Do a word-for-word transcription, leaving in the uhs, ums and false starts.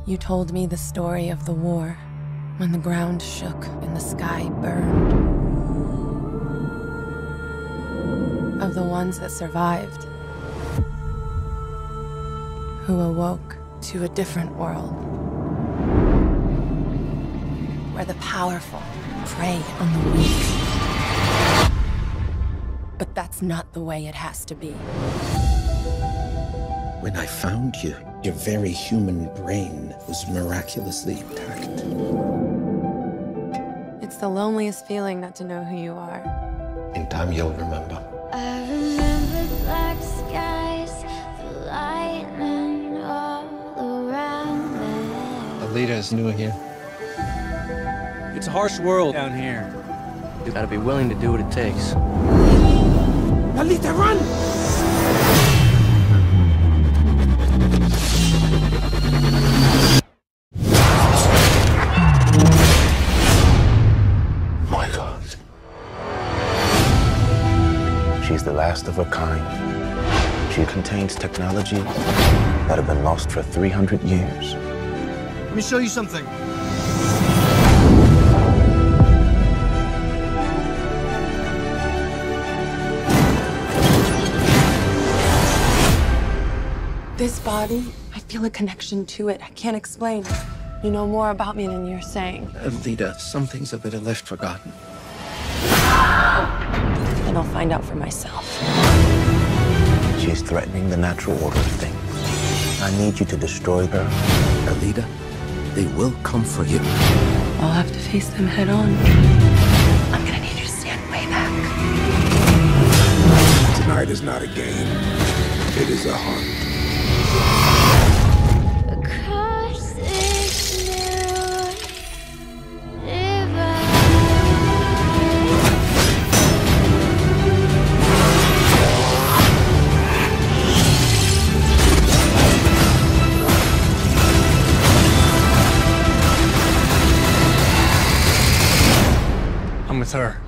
You told me the story of the war, when the ground shook and the sky burned. Of the ones that survived, who awoke to a different world, where the powerful prey on the weak. But that's not the way it has to be. When I found you, your very human brain was miraculously intact. It's the loneliest feeling not to know who you are. In time, you'll remember. I remember black skies, the lightning all around me. Alita's new here. It's a harsh world down here. You gotta be willing to do what it takes. Alita, run! My God. She's the last of her kind. She contains technology that have been lost for three hundred years. Let me show you something. This body, I feel a connection to it. I can't explain. You know more about me than you're saying. Alita, some things are better left forgotten. And I'll find out for myself. She's threatening the natural order of things. I need you to destroy her. Alita, they will come for you. I'll have to face them head on. I'm gonna need you to stand way back. Tonight is not a game. It is a hunt. Across this new divide. I'm with her.